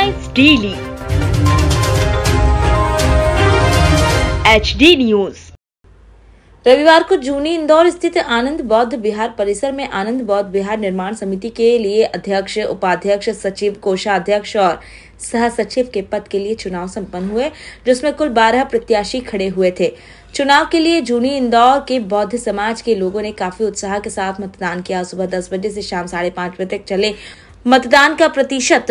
Headlines daily HD news. रविवार को जूनी इंदौर स्थित आनंद बौद्ध विहार परिसर में आनंद बौद्ध विहार निर्माण समिति के लिए अध्यक्ष, उपाध्यक्ष, सचिव, कोषाध्यक्ष और सह सचिव के पद के लिए चुनाव संपन्न हुए, जिसमें कुल 12 प्रत्याशी खड़े हुए थे। चुनाव के लिए जूनी इंदौर के बौद्ध समाज के लोगों ने काफी उत्साह के साथ मतदान किया। सुबह 10 बजे से शाम 5:30 बजे तक चले मतदान का प्रतिशत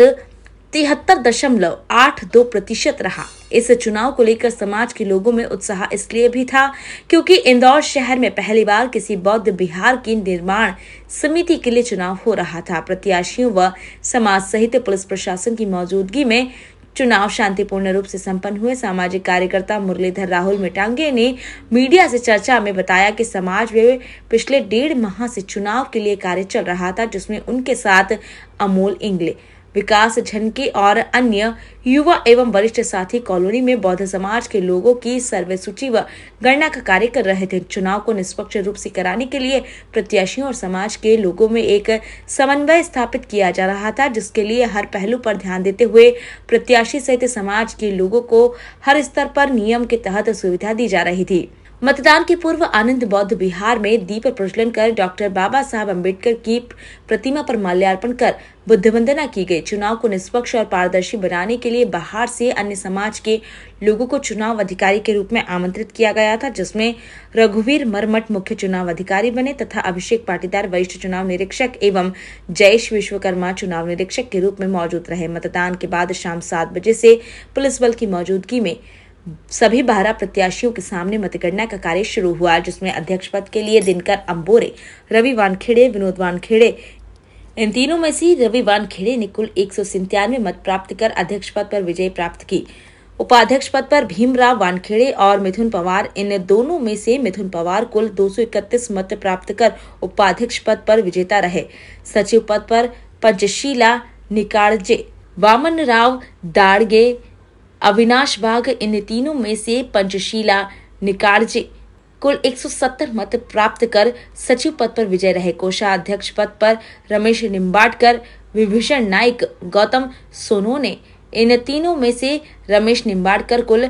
73.82% रहा। इस चुनाव को लेकर समाज के लोगों में उत्साह इसलिए भी था क्योंकि इंदौर शहर में पहली बार किसी बौद्ध विहार की निर्माण समिति के लिए चुनाव हो रहा था। प्रत्याशियों व समाज सहित पुलिस प्रशासन की मौजूदगी में चुनाव शांतिपूर्ण रूप से संपन्न हुए। सामाजिक कार्यकर्ता मुरलीधर राहुल मिटांगे ने मीडिया से चर्चा में बताया कि समाज में पिछले 1.5 माह से चुनाव के लिए कार्य चल रहा था, जिसमें उनके साथ अमोल इंगले, विकास झनके और अन्य युवा एवं वरिष्ठ साथी कॉलोनी में बौद्ध समाज के लोगों की सर्वे सूची व गणना का कार्य कर रहे थे। चुनाव को निष्पक्ष रूप से कराने के लिए प्रत्याशियों और समाज के लोगों में एक समन्वय स्थापित किया जा रहा था, जिसके लिए हर पहलू पर ध्यान देते हुए प्रत्याशी सहित समाज के लोगों को हर स्तर पर नियम के तहत सुविधा दी जा रही थी। मतदान के पूर्व आनंद बौद्ध विहार में दीप प्रज्वलन कर डॉक्टर बाबा साहब अम्बेडकर की प्रतिमा पर माल्यार्पण कर बुद्ध वंदना की गई। चुनाव को निष्पक्ष और पारदर्शी बनाने के लिए बाहर से अन्य समाज के लोगों को चुनाव अधिकारी के रूप में आमंत्रित किया गया था, जिसमें रघुवीर मरमठ मुख्य चुनाव अधिकारी बने तथा अभिषेक पाटीदार वरिष्ठ चुनाव निरीक्षक एवं जयेश विश्वकर्मा चुनाव निरीक्षक के रूप में मौजूद रहे। मतदान के बाद शाम 7 बजे से पुलिस बल की मौजूदगी में सभी 12 प्रत्याशियों के सामने मतगणना का कार्य शुरू हुआ, जिसमें अध्यक्ष पद के लिए दिनकर अंबोरे, रवि वानखेड़े, विनोद वानखेड़े, इन तीनों में से रवि वानखेड़े ने कुल 197 मत प्राप्त कर अध्यक्ष पद पर विजय प्राप्त की। उपाध्यक्ष पद पर भीमराव वानखेड़े और मिथुन पवार, इन दोनों में से मिथुन पवार कुल 231 मत प्राप्त कर उपाध्यक्ष पद पर विजेता रहे। सचिव पद पर पंचशीला निकाड़जे, वामन राव दाड़गे, अविनाश बाग, इन तीनों में से पंचशीला निकाड़जे कुल 170 मत प्राप्त कर सचिव पद पर विजय रहे। कोषाध्यक्ष पद पर रमेश निम्बाड़कर, विभीषण नाइक, गौतम सोनोने, इन तीनों में से रमेश निम्बाड़कर कुल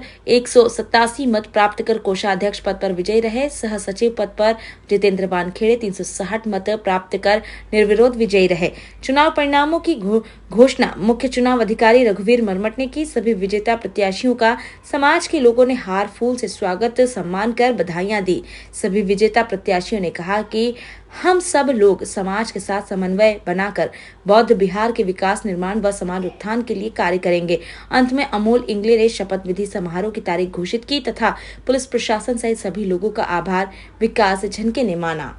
187 मत प्राप्त कर कोषाध्यक्ष पद पर विजयी रहे। सह सचिव पद पर जितेंद्र वानखेड़े 360 मत प्राप्त कर निर्विरोध विजयी रहे। चुनाव परिणामों की घोषणा मुख्य चुनाव अधिकारी रघुवीर मरमठ ने की। सभी विजेता प्रत्याशियों का समाज के लोगों ने हार फूल से स्वागत सम्मान कर बधाइयां दी। सभी विजेता प्रत्याशियों ने कहा कि हम सब लोग समाज के साथ समन्वय बनाकर बौद्ध विहार के विकास, निर्माण व समाज उत्थान के लिए कार्य करेंगे। अंत में अमोल इंगले ने शपथ विधि समारोह की तारीख घोषित की तथा पुलिस प्रशासन सहित सभी लोगों का आभार विकास झनके ने माना।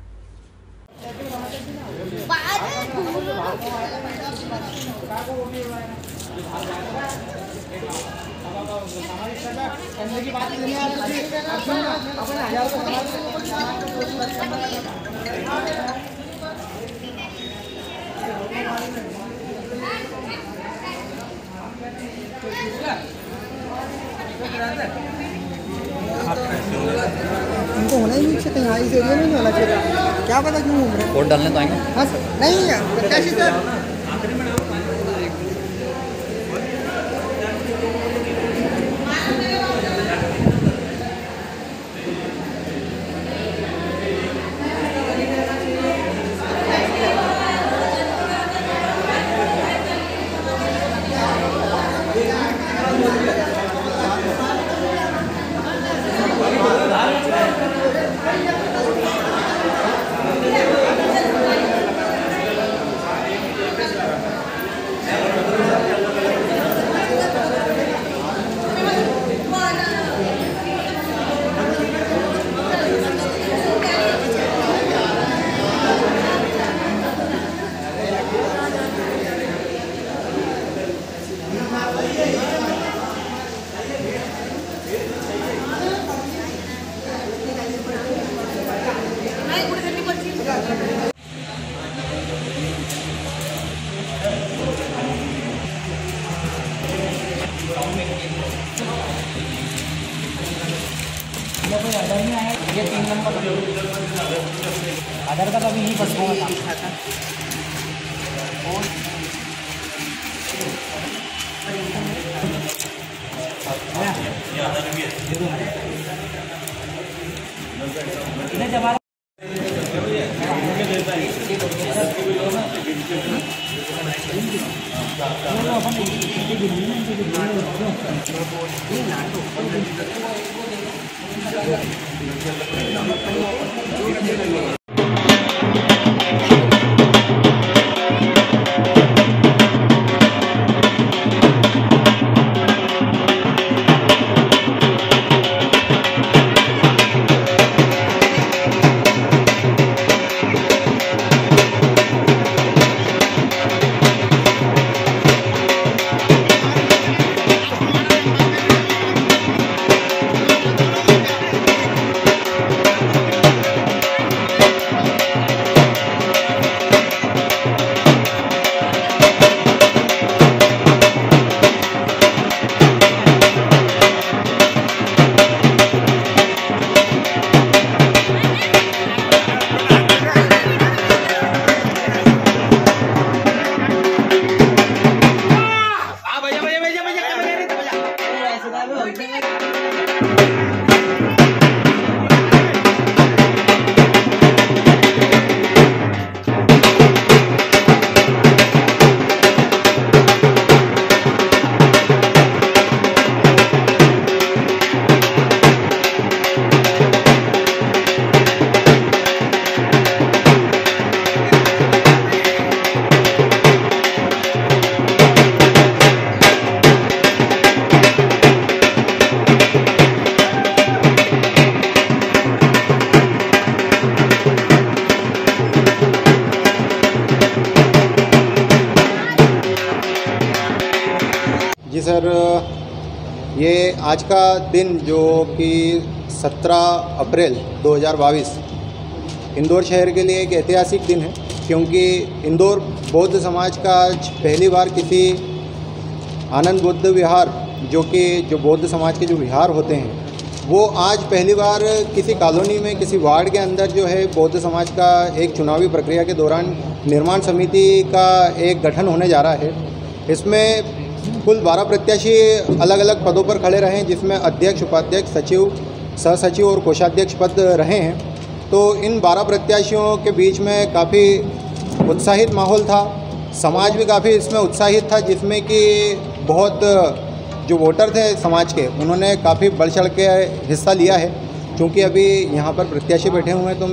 उनको होना ही नहीं चाहिए, यहाँ इस एरिया में नहीं होना चाहिए। क्या पता क्यों घूम रहे हैं। वोट डालने तो आएंगे? हाँ सर, नहीं प्रत्याशी सर। ये 3 नंबर आधार कार्ड अभी नहीं बस जी सर, ये आज का दिन जो कि 17 अप्रैल 2022 इंदौर शहर के लिए एक ऐतिहासिक दिन है, क्योंकि इंदौर बौद्ध समाज का आज पहली बार किसी आनंद बुद्ध विहार जो बौद्ध समाज के जो विहार होते हैं वो आज पहली बार किसी कॉलोनी में किसी वार्ड के अंदर जो है बौद्ध समाज का एक चुनावी प्रक्रिया के दौरान निर्माण समिति का एक गठन होने जा रहा है। इसमें कुल 12 प्रत्याशी अलग अलग पदों पर खड़े रहे हैं, जिसमें अध्यक्ष, उपाध्यक्ष, सचिव, सहसचिव और कोषाध्यक्ष पद रहे हैं। तो इन 12 प्रत्याशियों के बीच में काफ़ी उत्साहित माहौल था, समाज भी काफ़ी इसमें उत्साहित था, जिसमें कि बहुत जो वोटर थे समाज के उन्होंने काफ़ी बढ़ चढ़ के हिस्सा लिया है। क्योंकि अभी यहाँ पर प्रत्याशी बैठे हुए हैं तो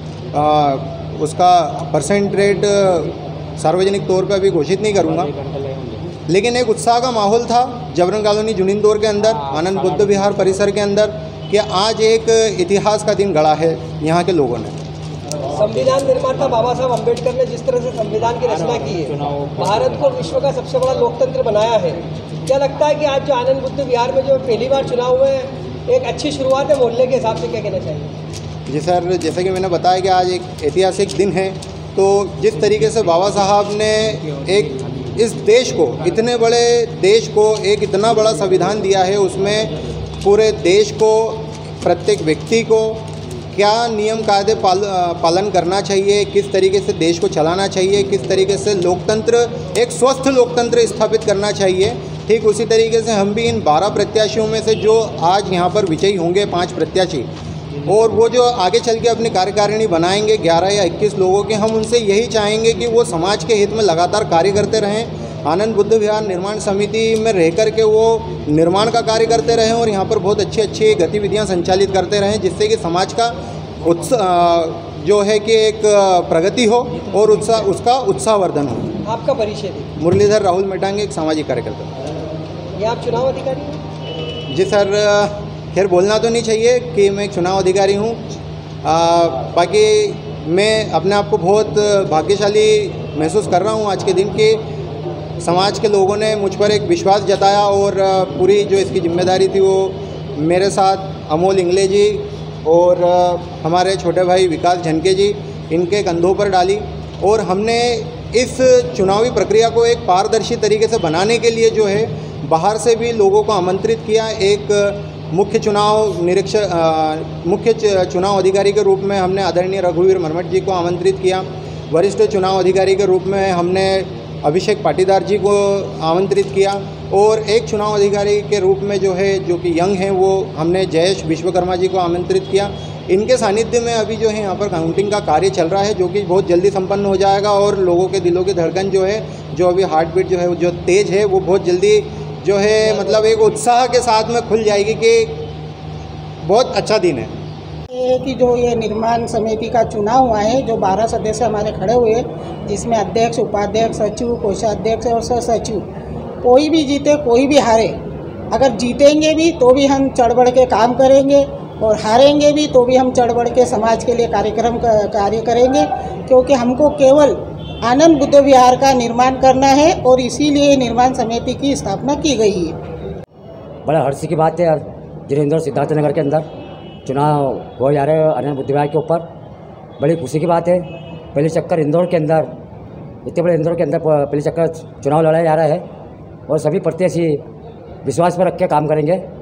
मैं उसका परसेंट रेट सार्वजनिक तौर पर अभी घोषित नहीं करूँगा, लेकिन एक उत्साह का माहौल था जबरन कॉलोनी जून इंदौर के अंदर आनंद बुद्ध विहार परिसर के अंदर कि आज एक इतिहास का दिन गढ़ा है यहाँ के लोगों ने। संविधान निर्माता बाबा साहब अम्बेडकर ने जिस तरह से संविधान की रचना की है, भारत को विश्व का सबसे बड़ा लोकतंत्र बनाया है, क्या लगता है कि आज जो आनंद बुद्ध विहार में जो पहली बार चुनाव हुए एक अच्छी शुरुआत है? मोहल्ले के हिसाब से क्या कहना चाहिए? जी सर, जैसे कि मैंने बताया कि आज एक ऐतिहासिक दिन है, तो जिस तरीके से बाबा साहब ने एक इस देश को, इतने बड़े देश को एक इतना बड़ा संविधान दिया है, उसमें पूरे देश को, प्रत्येक व्यक्ति को क्या नियम कायदे पालन करना चाहिए, किस तरीके से देश को चलाना चाहिए, किस तरीके से लोकतंत्र, एक स्वस्थ लोकतंत्र स्थापित करना चाहिए। ठीक उसी तरीके से हम भी इन 12 प्रत्याशियों में से जो आज यहाँ पर विजयी होंगे 5 प्रत्याशी, और वो जो आगे चल के अपनी कार्यकारिणी बनाएंगे 11 या 21 लोगों के, हम उनसे यही चाहेंगे कि वो समाज के हित में लगातार कार्य करते रहें, आनंद बुद्ध विहार निर्माण समिति में रह कर के वो निर्माण का कार्य करते रहें और यहाँ पर बहुत अच्छी अच्छी गतिविधियाँ संचालित करते रहें, जिससे कि समाज का जो है कि एक प्रगति हो और उसका उत्साहवर्धन हो। आपका परिचय दी। मुरलीधर राहुल मेटांगे, एक सामाजिक कार्यकर्ता। ये आप चुनाव अधिकारी हैं? जी सर, खैर बोलना तो नहीं चाहिए कि मैं एक चुनाव अधिकारी हूँ, बाकी मैं अपने आप को बहुत भाग्यशाली महसूस कर रहा हूँ आज के दिन कि समाज के लोगों ने मुझ पर एक विश्वास जताया और पूरी जो इसकी जिम्मेदारी थी वो मेरे साथ अमोल इंगले जी और हमारे छोटे भाई विकास झनके जी, इनके कंधों पर डाली, और हमने इस चुनावी प्रक्रिया को एक पारदर्शी तरीके से बनाने के लिए जो है बाहर से भी लोगों को आमंत्रित किया। एक मुख्य चुनाव अधिकारी के रूप में हमने आदरणीय रघुवीर मरमट जी को आमंत्रित किया। वरिष्ठ चुनाव अधिकारी के रूप में हमने अभिषेक पाटीदार जी को आमंत्रित किया, और एक चुनाव अधिकारी के रूप में जो है, जो कि यंग हैं, वो हमने जयेश विश्वकर्मा जी को आमंत्रित किया। इनके सानिध्य में अभी जो है यहाँ पर काउंटिंग का कार्य चल रहा है, जो कि बहुत जल्दी संपन्न हो जाएगा और लोगों के दिलों की धड़कन जो है, जो अभी हार्ट बीट जो है जो तेज़ है, वो बहुत जल्दी जो है मतलब एक उत्साह के साथ में खुल जाएगी कि बहुत अच्छा दिन है। कि जो ये निर्माण समिति का चुनाव हुआ है, जो 12 सदस्य हमारे खड़े हुए, जिसमें अध्यक्ष, उपाध्यक्ष, सचिव, कोषाध्यक्ष और सह सचिव, कोई भी जीते कोई भी हारे, अगर जीतेंगे भी तो भी हम चढ़ बढ़ के काम करेंगे और हारेंगे भी तो भी हम चढ़ बढ़ के समाज के लिए कार्य करेंगे, क्योंकि हमको केवल आनंद बुद्ध विहार का निर्माण करना है और इसीलिए निर्माण समिति की स्थापना की गई है। बड़ा हर्ष की बात है यार, जिन्हें इंदौर सिद्धार्थनगर के अंदर चुनाव हो जा रहे हैं आनंद बुद्ध विहार के ऊपर, बड़ी खुशी की बात है। पहले चक्कर इंदौर के अंदर, इतने बड़े इंदौर के अंदर पहले चक्कर चुनाव लड़ाया जा रहा है और सभी प्रत्याशी विश्वास पर रख के काम करेंगे।